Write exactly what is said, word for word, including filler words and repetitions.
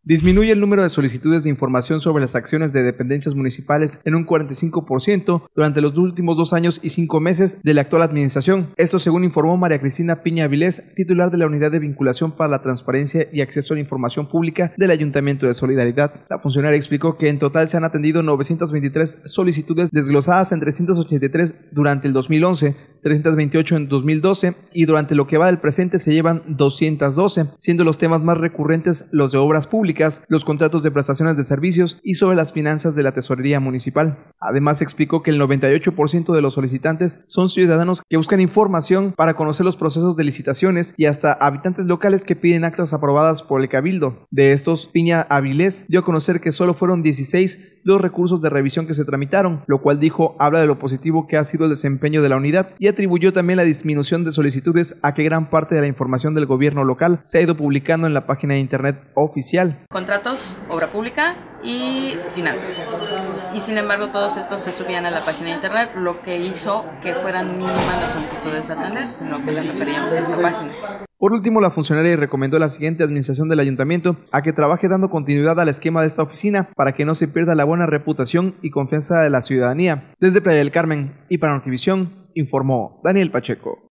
Disminuye el número de solicitudes de información sobre las acciones de dependencias municipales en un cuarenta y cinco por ciento durante los últimos dos años y cinco meses de la actual administración. Esto según informó María Cristina Piña Avilés, titular de la Unidad de Vinculación para la Transparencia y Acceso a la Información Pública del Ayuntamiento de Solidaridad. La funcionaria explicó que en total se han atendido novecientas veintitrés solicitudes desglosadas en trescientas ochenta y tres durante el dos mil once, trescientas veintiocho en dos mil doce y durante lo que va del presente se llevan doscientas doce, siendo los temas más recurrentes los de obras públicas, los contratos de prestaciones de servicios y sobre las finanzas de la tesorería municipal. Además, explicó que el noventa y ocho por ciento de los solicitantes son ciudadanos que buscan información para conocer los procesos de licitaciones y hasta habitantes locales que piden actas aprobadas por el Cabildo. De estos, Piña Avilés dio a conocer que solo fueron dieciséis los recursos de revisión que se tramitaron, lo cual dijo habla de lo positivo que ha sido el desempeño de la unidad y atribuyó también la disminución de solicitudes a que gran parte de la información del gobierno local se ha ido publicando en la página de internet oficial. Contratos, obra pública y finanzas. Y sin embargo todos estos se subían a la página de internet, lo que hizo que fueran mínimas las solicitudes a atender, sino que le referíamos a esta página. Por último, la funcionaria recomendó a la siguiente administración del ayuntamiento a que trabaje dando continuidad al esquema de esta oficina para que no se pierda la buena reputación y confianza de la ciudadanía. Desde Playa del Carmen y para Notivisión, informó Daniel Pacheco.